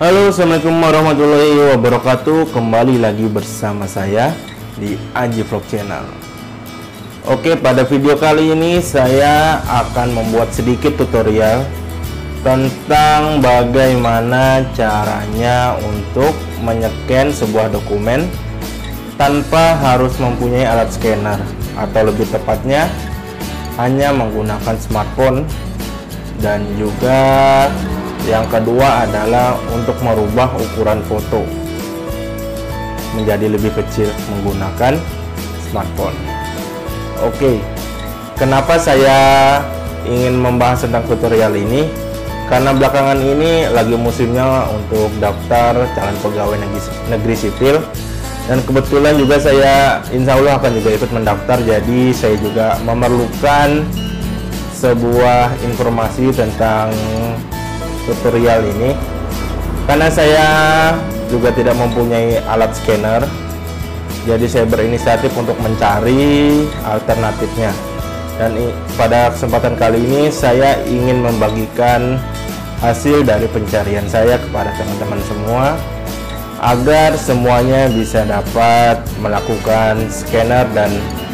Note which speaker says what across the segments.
Speaker 1: Halo, assalamualaikum warahmatullahi wabarakatuh. Kembali lagi bersama saya di Aji Vlog Channel. Oke, pada video kali ini saya akan membuat sedikit tutorial tentang bagaimana caranya untuk menyeken sebuah dokumen tanpa harus mempunyai alat scanner, atau lebih tepatnya hanya menggunakan smartphone. Dan juga yang kedua adalah untuk merubah ukuran foto menjadi lebih kecil menggunakan smartphone. Oke, kenapa saya ingin membahas tentang tutorial ini? Karena belakangan ini lagi musimnya untuk daftar calon pegawai negeri sipil, dan kebetulan juga saya insya Allah akan juga ikut mendaftar. Jadi saya juga memerlukan sebuah informasi tentang tutorial ini, karena saya juga tidak mempunyai alat scanner. Jadi saya berinisiatif untuk mencari alternatifnya, dan pada kesempatan kali ini saya ingin membagikan hasil dari pencarian saya kepada teman-teman semua, agar semuanya bisa dapat melakukan scanner dan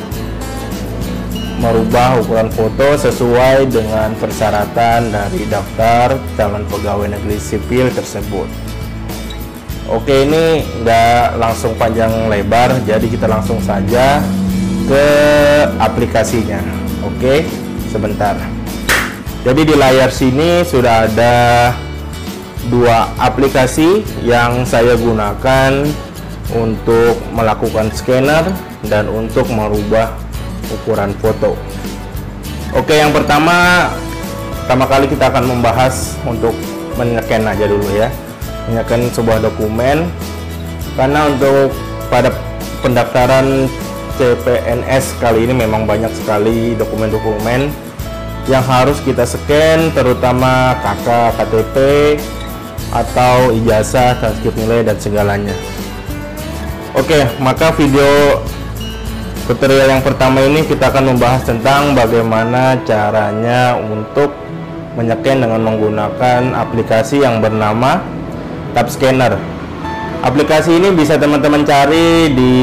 Speaker 1: merubah ukuran foto sesuai dengan persyaratan dari daftar calon pegawai negeri sipil tersebut. Oke, ini nggak langsung panjang lebar, jadi kita langsung saja ke aplikasinya. Oke, sebentar. Jadi di layar sini sudah ada dua aplikasi yang saya gunakan untuk melakukan scanner dan untuk merubah ukuran foto. Oke, yang pertama kali kita akan membahas untuk menyeken aja dulu ya, menyeken sebuah dokumen. Karena untuk pada pendaftaran CPNS kali ini memang banyak sekali dokumen-dokumen yang harus kita scan, terutama KK, KTP, atau ijazah, transkrip nilai, dan segalanya. Oke, maka video tutorial yang pertama ini kita akan membahas tentang bagaimana caranya untuk menyeken dengan menggunakan aplikasi yang bernama Tab Scanner. Aplikasi ini bisa teman-teman cari di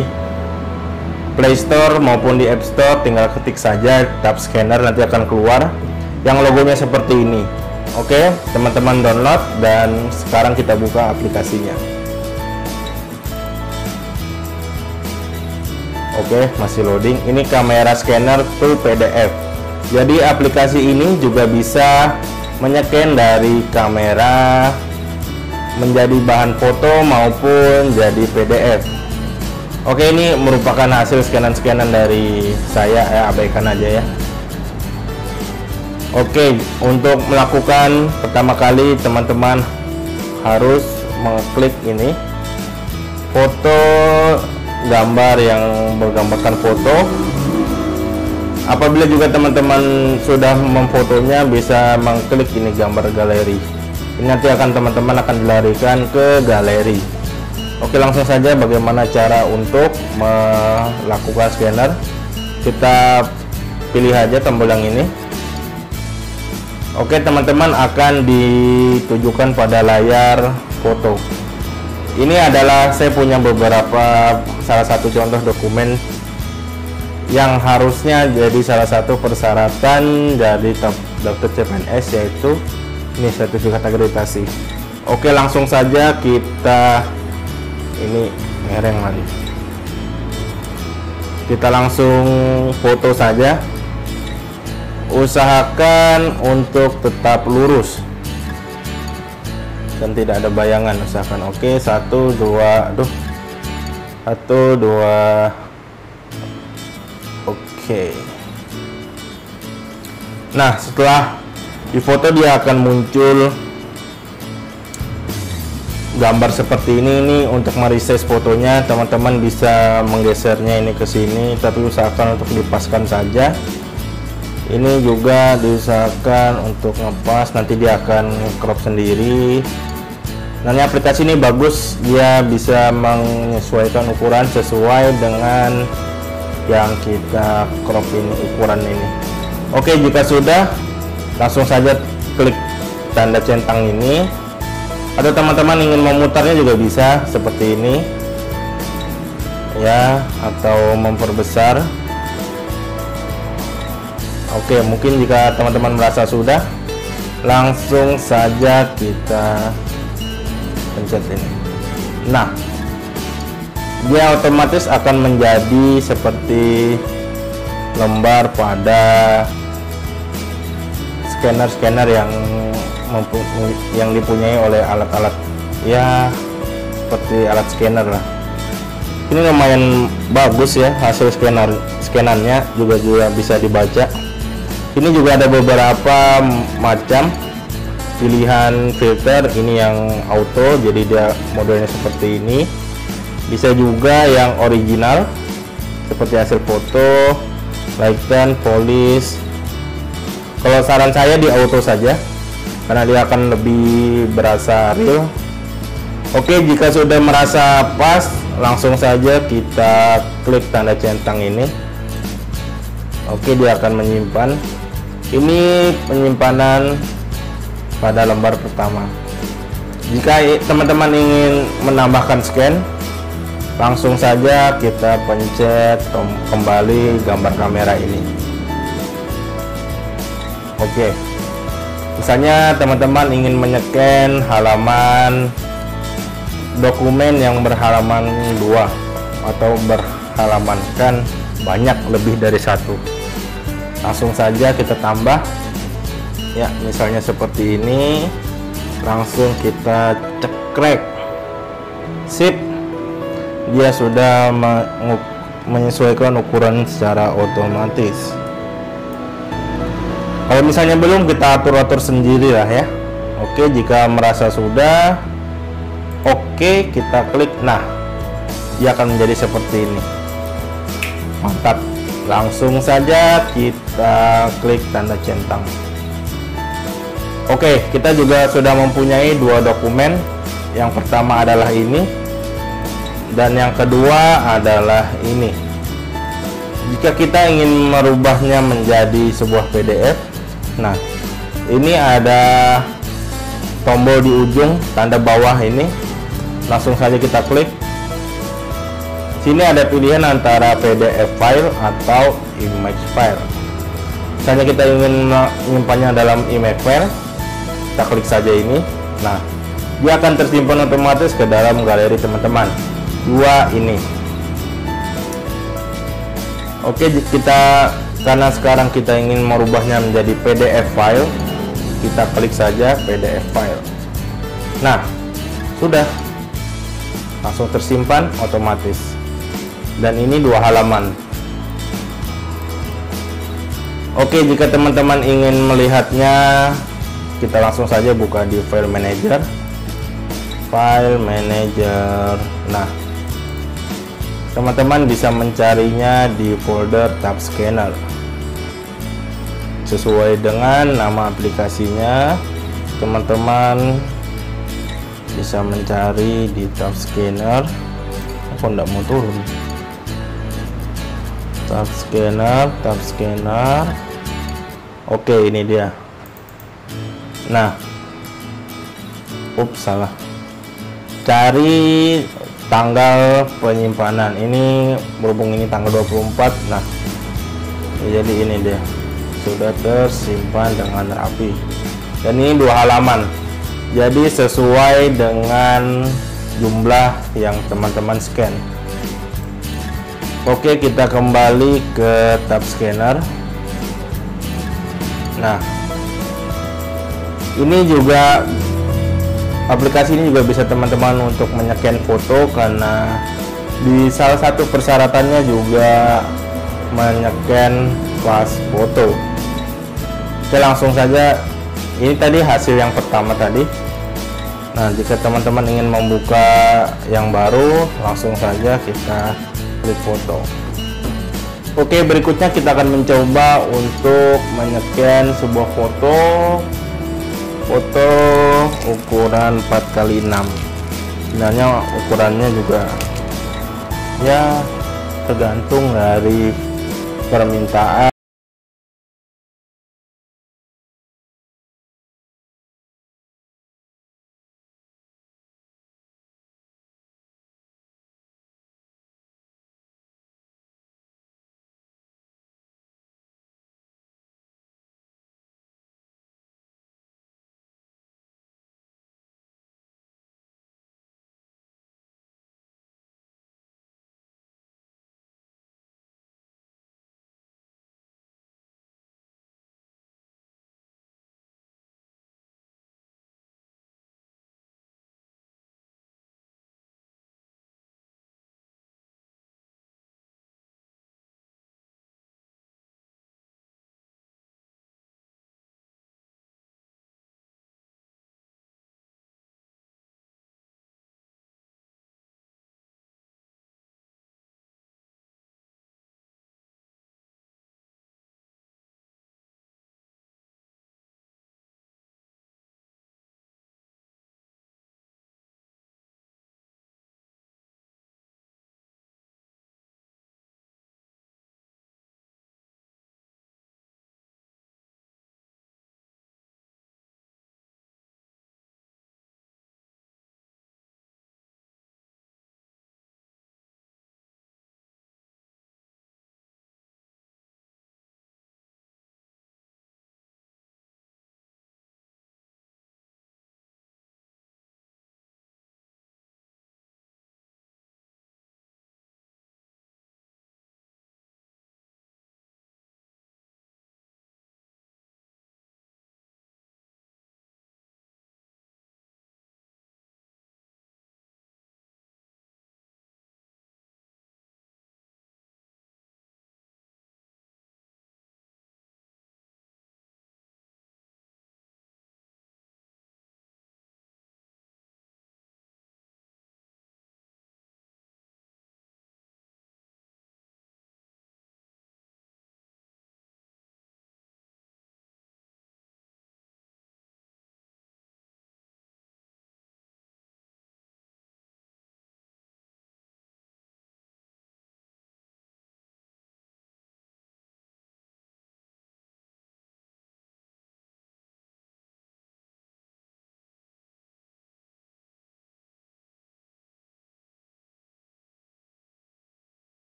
Speaker 1: Play Store maupun di App Store, tinggal ketik saja Tab Scanner, nanti akan keluar yang logonya seperti ini. Oke, teman-teman download, dan sekarang kita buka aplikasinya. Oke, masih loading. Ini kamera scanner to PDF. Jadi aplikasi ini juga bisa menyeken dari kamera menjadi bahan foto maupun jadi PDF. Oke, ini merupakan hasil scanan-scanan dari saya, abaikan aja ya. Oke, untuk melakukan pertama kali teman-teman harus mengklik ini foto, gambar yang menggambarkan foto. Apabila juga teman-teman sudah memfotonya, bisa mengklik ini gambar galeri. Ini nanti akan teman-teman akan dilarikan ke galeri. Oke, langsung saja bagaimana cara untuk melakukan scanner. Kita pilih aja tombol yang ini. Oke, teman-teman akan ditujukan pada layar foto. Ini adalah saya punya beberapa, salah satu contoh dokumen yang harusnya jadi salah satu persyaratan dari daftar CPNS, yaitu ini sertifikat akreditasi. Oke, langsung saja kita ini mereng lagi. Kita langsung foto saja. Usahakan untuk tetap lurus dan tidak ada bayangan, usahakan. Oke, 1 2 oke. Nah, setelah difoto dia akan muncul gambar seperti ini. Untuk meresize fotonya teman-teman bisa menggesernya ini ke sini, tapi usahakan untuk dipaskan saja. Ini juga diusahakan untuk ngepas, nanti dia akan crop sendiri. Nah, ini aplikasi ini bagus, dia bisa menyesuaikan ukuran sesuai dengan yang kita crop ini, ukuran ini. Oke, jika sudah, langsung saja klik tanda centang ini. Atau teman-teman ingin memutarnya juga bisa seperti ini ya, atau memperbesar. Oke, mungkin jika teman-teman merasa sudah, langsung saja kita pencet ini. Nah, dia otomatis akan menjadi seperti lembar pada scanner-scanner yang dipunyai oleh alat-alat ya, seperti alat scanner lah. Ini lumayan bagus ya hasil scannernya, juga bisa dibaca. Ini juga ada beberapa macam pilihan filter. Ini yang auto, jadi dia modelnya seperti ini. Bisa juga yang original seperti hasil foto, lighten, polish. Kalau saran saya di auto saja, karena dia akan lebih berasa real. Oke, jika sudah merasa pas, langsung saja kita klik tanda centang ini. Oke, dia akan menyimpan. Ini penyimpanan pada lembar pertama. Jika teman-teman ingin menambahkan scan, langsung saja kita pencet kembali gambar kamera ini. Oke, misalnya teman-teman ingin menyeken halaman dokumen yang berhalaman 2 atau berhalamankan banyak lebih dari satu, langsung saja kita tambah ya, misalnya seperti ini. Langsung kita cekrek, sip, dia sudah menyesuaikan ukuran secara otomatis. Kalau misalnya belum, kita atur-atur sendiri lah ya. Oke, jika merasa sudah, oke, kita klik. Nah, dia akan menjadi seperti ini. Mantap. Langsung saja kita klik tanda centang. Oke, kita juga sudah mempunyai dua dokumen. Yang pertama adalah ini, dan yang kedua adalah ini. Jika kita ingin merubahnya menjadi sebuah PDF, nah ini ada tombol di ujung tanda bawah ini, langsung saja kita klik. Sini ada pilihan antara PDF file atau image file. Misalnya kita ingin menyimpannya dalam image file, kita klik saja ini. Nah, dia akan tersimpan otomatis ke dalam galeri teman-teman. Dua ini. Oke, karena sekarang kita ingin merubahnya menjadi PDF file, kita klik saja PDF file. Nah, sudah langsung tersimpan otomatis. Dan ini 2 halaman. Oke, jika teman-teman ingin melihatnya, kita langsung saja buka di file manager. Nah, teman-teman bisa mencarinya di folder tab scanner sesuai dengan nama aplikasinya. Teman-teman bisa mencari di tab scanner. Kok enggak mau turun? Tab scanner. Oke, ini dia. Nah, salah. Cari tanggal penyimpanan. Ini berhubung ini tanggal 24. Nah, jadi ini dia, sudah tersimpan dengan rapi. Dan ini 2 halaman, jadi sesuai dengan jumlah yang teman-teman scan. Oke, kita kembali ke tab scanner. Nah, ini juga aplikasi ini juga bisa teman-teman untuk menyeken foto, karena di salah satu persyaratannya juga menyeken pas foto. Oke, langsung saja. Ini tadi hasil yang pertama tadi. Nah, jika teman-teman ingin membuka yang baru, langsung saja kita klik foto. Oke, berikutnya kita akan mencoba untuk menyeken sebuah foto ukuran 4x6. Sebenarnya ukurannya juga ya tergantung dari permintaan.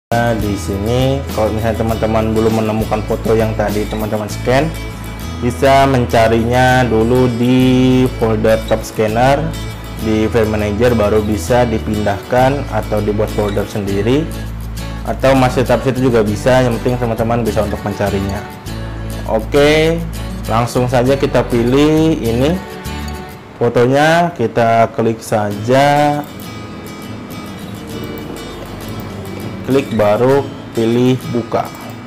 Speaker 1: Nah, di sini kalau misalnya teman-teman belum menemukan foto yang tadi teman-teman scan, bisa mencarinya dulu di folder top scanner di file manager, baru bisa dipindahkan atau dibuat folder sendiri, atau masih tetap situ juga bisa, yang penting teman-teman bisa untuk mencarinya. Oke, langsung saja kita pilih ini fotonya, kita klik saja, klik baru pilih buka.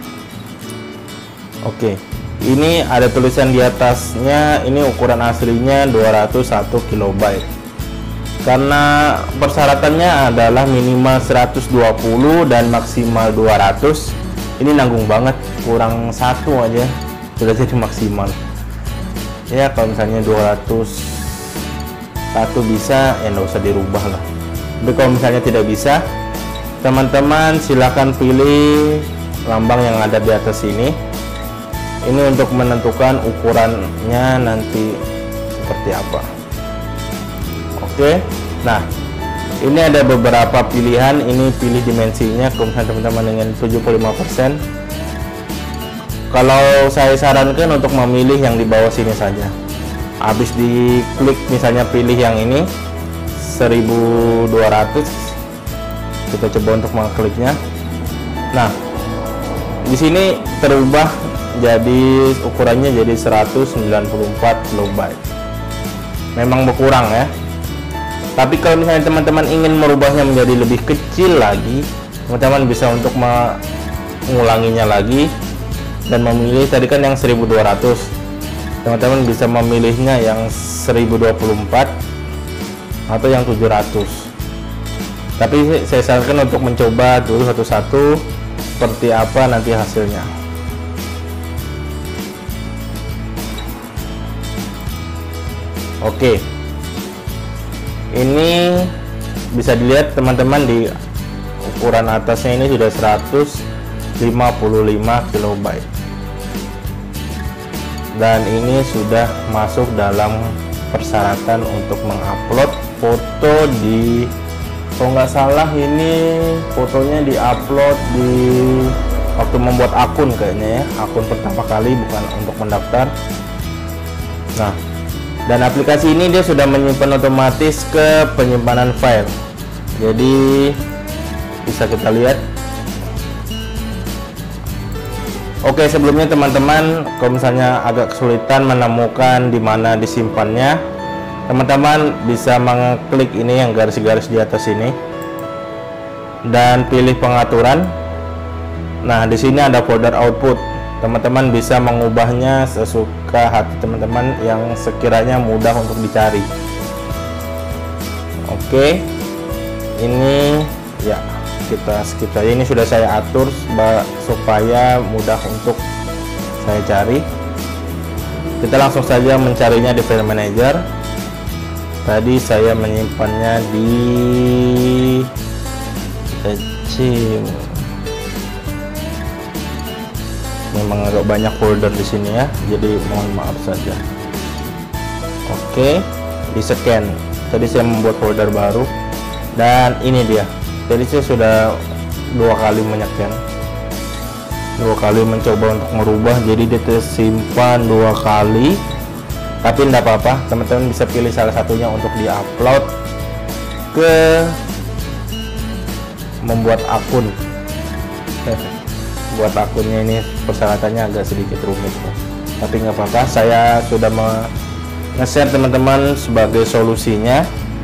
Speaker 1: Oke, ini ada tulisan di atasnya, ini ukuran aslinya 201 KB. Karena persyaratannya adalah minimal 120 dan maksimal 200. Ini nanggung banget, kurang satu aja sudah jadi maksimal. Ya kalau misalnya 201 bisa, ya nggak usah dirubah lah. Tapi kalau misalnya tidak bisa, teman-teman silahkan pilih lambang yang ada di atas ini. Ini untuk menentukan ukurannya nanti seperti apa. Oke, nah ini ada beberapa pilihan. Ini pilih dimensinya, kemudian teman-teman dengan 75%. Kalau saya sarankan untuk memilih yang di bawah sini saja. Habis diklik misalnya pilih yang ini 1200, kita coba untuk mengkliknya. Nah, di sini terubah jadi ukurannya jadi 194 KB. Memang berkurang ya. Tapi kalau misalnya teman-teman ingin merubahnya menjadi lebih kecil lagi, teman-teman bisa untuk mengulanginya lagi dan memilih tadi kan yang 1200. Teman-teman bisa memilihnya yang 1024 atau yang 700. Tapi saya sarankan untuk mencoba dulu satu-satu seperti apa nanti hasilnya. Oke, ini bisa dilihat teman-teman di ukuran atasnya ini sudah 155 KB, dan ini sudah masuk dalam persyaratan untuk mengupload foto di, kalau nggak salah ini fotonya diupload di waktu membuat akun kayaknya ya, akun pertama kali, bukan untuk mendaftar. Nah, dan aplikasi ini dia sudah menyimpan otomatis ke penyimpanan file, jadi bisa kita lihat. Oke, sebelumnya teman-teman kalau misalnya agak kesulitan menemukan di mana disimpannya, teman-teman bisa mengklik ini yang garis-garis di atas ini dan pilih pengaturan. Nah, di sini ada folder output. Teman-teman bisa mengubahnya sesuka hati teman-teman yang sekiranya mudah untuk dicari. Oke, ini ya kita skip saja. Ini sudah saya atur supaya mudah untuk saya cari. Kita langsung saja mencarinya di file manager. Tadi saya menyimpannya di kecil. Memang agak banyak folder di sini ya, jadi mohon maaf saja. Oke, di scan. Tadi saya membuat folder baru dan ini dia. Jadi saya sudah 2 kali menycan, 2 kali mencoba untuk merubah, jadi dia tersimpan 2 kali. Tapi tidak apa-apa, teman-teman bisa pilih salah satunya untuk diupload ke membuat akun. Buat akunnya ini persyaratannya agak sedikit rumit, tapi nggak apa-apa, saya sudah nge-share teman-teman sebagai solusinya.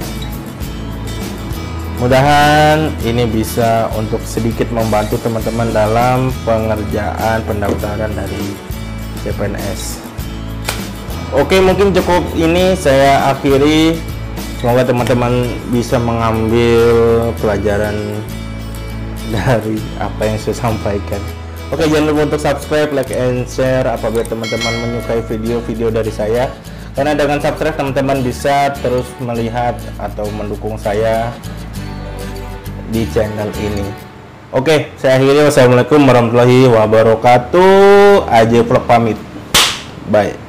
Speaker 1: Mudahan ini bisa untuk sedikit membantu teman-teman dalam pengerjaan pendaftaran dari CPNS. Oke, mungkin cukup ini saya akhiri. Semoga teman-teman bisa mengambil pelajaran dari apa yang saya sampaikan. Oke, jangan lupa untuk subscribe, like, and share apabila teman-teman menyukai video-video dari saya, karena dengan subscribe teman-teman bisa terus melihat atau mendukung saya di channel ini. Oke, saya akhiri. Wassalamualaikum warahmatullahi wabarakatuh. AJ Vlog pamit. Bye.